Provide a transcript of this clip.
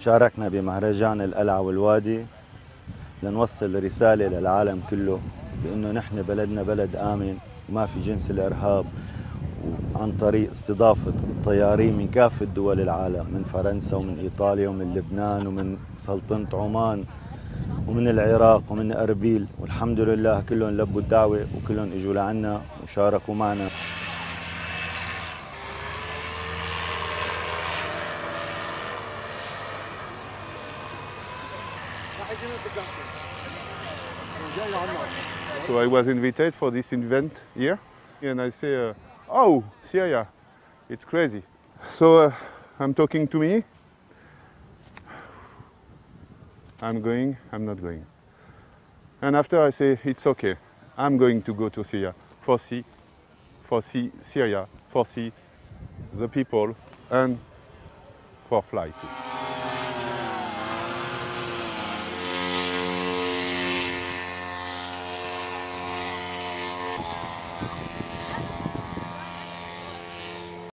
شاركنا بمهرجان القلعة والوادي لنوصل رسالة للعالم كله بأنه نحن بلدنا بلد آمن وما في جنس الإرهاب، عن طريق استضافة الطيارين من كافة دول العالم، من فرنسا ومن إيطاليا ومن لبنان ومن سلطنة عمان ومن العراق ومن أربيل، والحمد لله كلهم لبوا الدعوة وكلهم اجوا لعنا وشاركوا معنا. So I was invited for this event here, and I say, oh, Syria, it's crazy. So I'm talking to me. I'm going, I'm not going. And after I say, it's okay, I'm going to go to Syria for see Syria, for see the people, and for fly too.